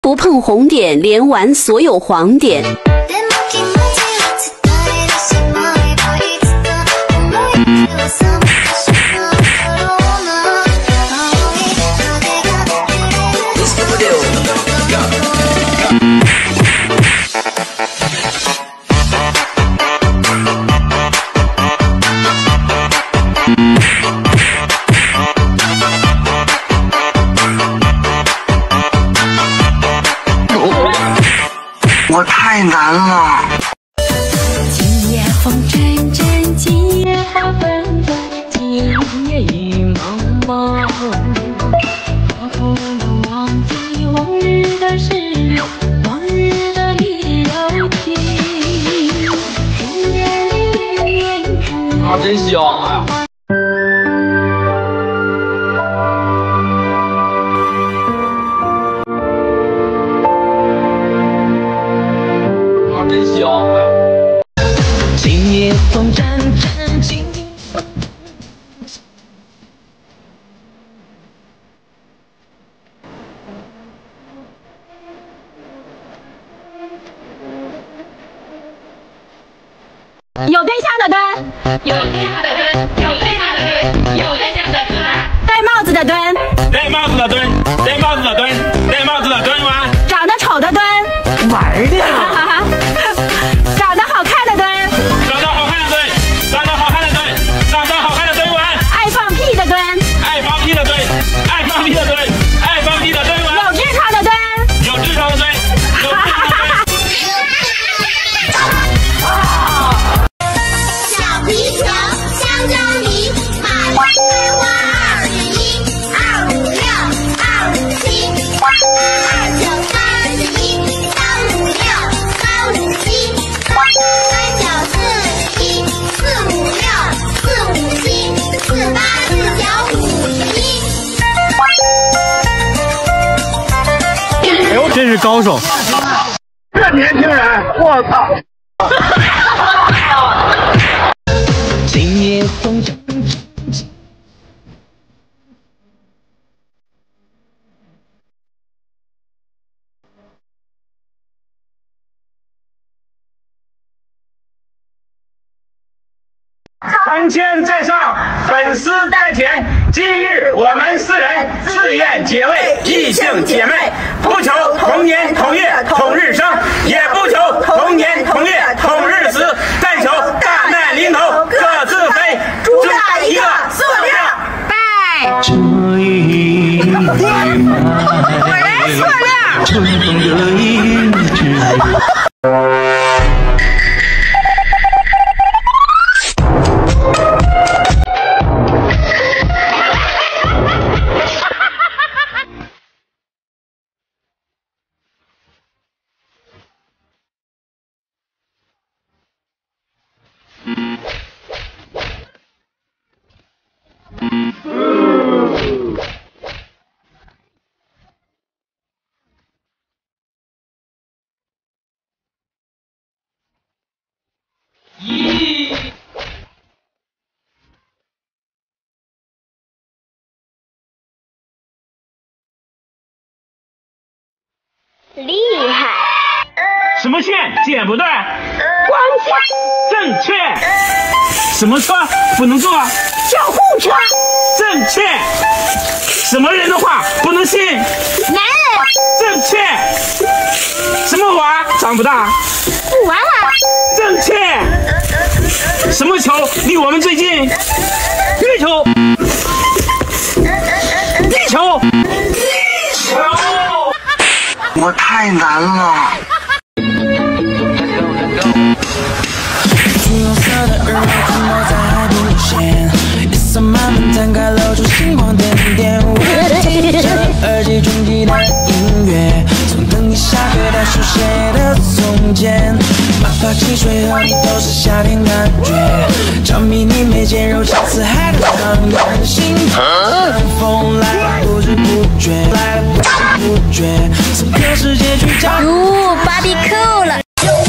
不碰红点，连完所有黄点。 我太难了。 今夜风阵阵，今夜花纷纷，今夜雨蒙蒙。我不能忘记往日的事，往日的理由情。 啊，真香！哎呀。 真香！今夜风阵阵，今夜有对象的蹲， 有对象的蹲，有对象的蹲，有对象的蹲， 戴帽子的蹲， 戴帽子的蹲，戴帽子的蹲，戴帽子的蹲完， 长得丑的蹲， 玩的。 长得好看的蹲， 长得好看的蹲，长得好看的蹲，长得好看的蹲完， 爱放屁的蹲， 爱放屁的蹲，爱放屁的蹲，爱放屁的蹲完， 有痔疮的蹲， 有痔疮的蹲，有痔疮的蹲。 小皮球、香蕉泥、马蹄开花21、256、257、29、31、356、357、3角41、456、457、48、49、51。 哎呦，真是高手！ 这年轻人，我操！ 今夜风阵阵。 三千在上，粉丝在前。今日我们4人自愿结为异性姐妹，不求同年同月同日生，也不求同年同月同日死，但求大难临头各自飞，主打一个塑料。 拜。 这一果然塑料。 春风的影子。 厉害！ 什么线剪不断？ 光线正确。什么车不能坐？ 救护车正确。什么人的话不能信？ 男人正确。什么娃长不大？ 布娃娃正确。什么球离我们最近？月球。地球。地球。 我太难了。 橘红色的日落停留在海平线，夜色慢慢摊开，露出星光点点。我听着耳机中记的音乐，从等你下课到书写的从前，马帕汽水和你都是夏天感觉，着迷你眉间柔情似海的浪漫，心疼风来了不知不觉，来了不知不觉，此刻世界去找。 哟，芭比扣了。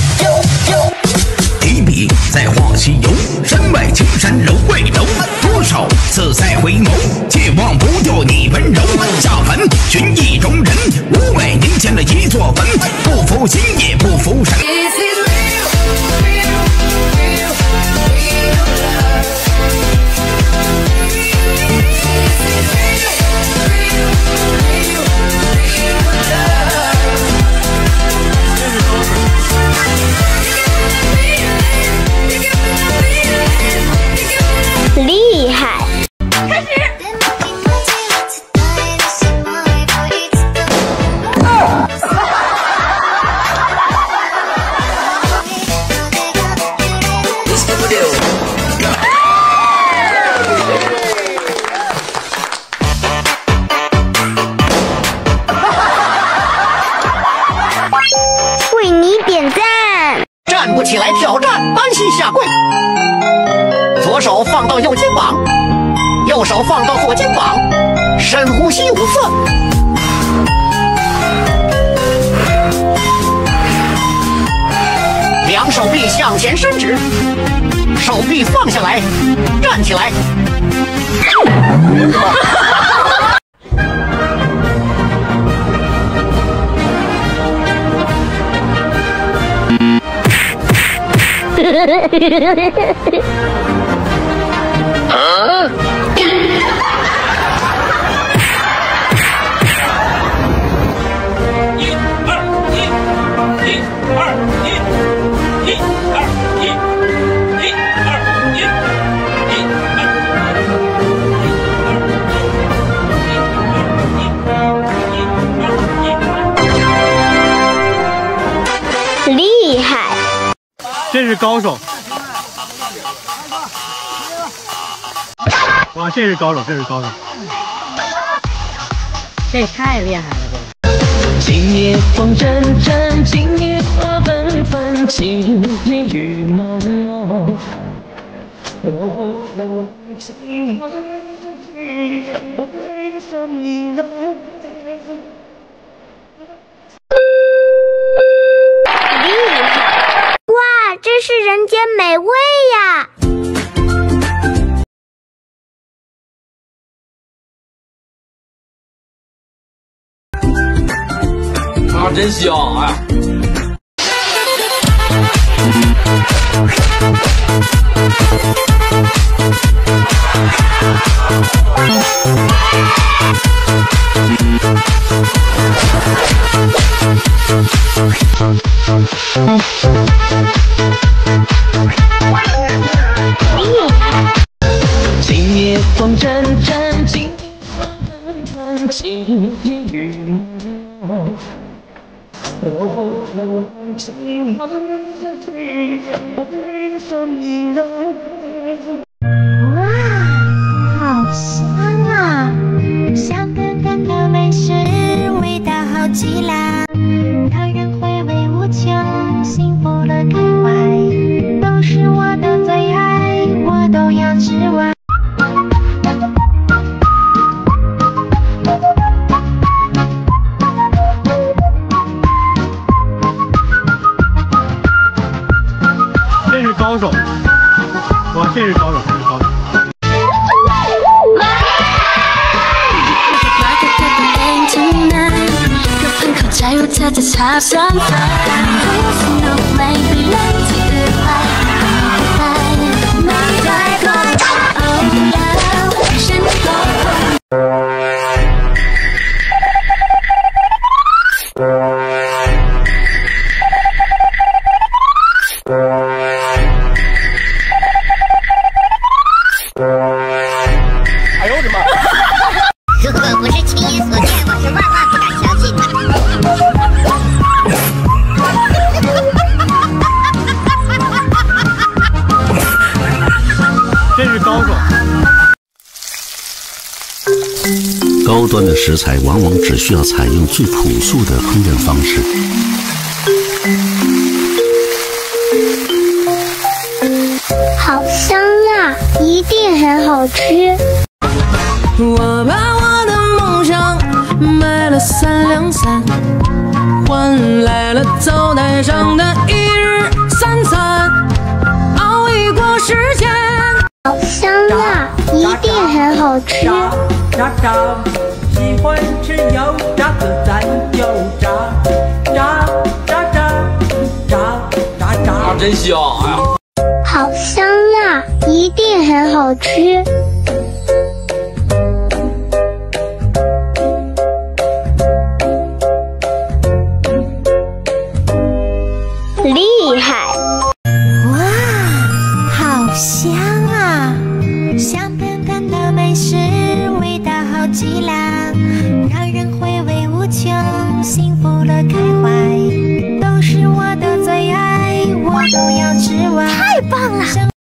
提笔在画西游，山外青山楼外楼，多少次再回眸，切忘不掉你温柔。下凡寻意中人，500年前的一过分，不服心也不服神。 厉害！ 开始。 为你点赞。 站不起来挑战单膝下跪，左手放到右肩膀，右手放到左肩膀，深呼吸5次。两手臂向前伸直，手臂放下来，站起来。 厉害！ 这是高手。哇，这是高手，这是高手。 这太厉害了， 今夜风阵阵，今夜花纷纷，情意雨蒙蒙。 哇，这是人间美味呀！ 真香啊！ 今夜风阵阵，今夜花纷纷，情意雨蒙。 哇，好香啊！香喷喷的美食，味道好极啦，让人回味无穷，幸福的更怀，都是我的最爱，我都要吃完。 这是高手，哇，这是高手，这是高手。 加入它的茶上饭， 哎呦我的妈！ 如果不是亲眼所见，我是万万不敢相信的。 这是高手。 高端的食材往往只需要采用最朴素的烹饪方式。 好香啊，一定很好吃。 我把我的梦想卖了3两3，换来了灶台上的1日3餐，熬一锅时间。 好香啊，一定很好吃。 炸，喜欢吃油炸的咱就炸。 真香！哎呀， 好香啊，一定很好吃。厉害！ 哇，好香啊！香喷喷的美食，味道好极了，让人回味无穷，幸福乐开怀。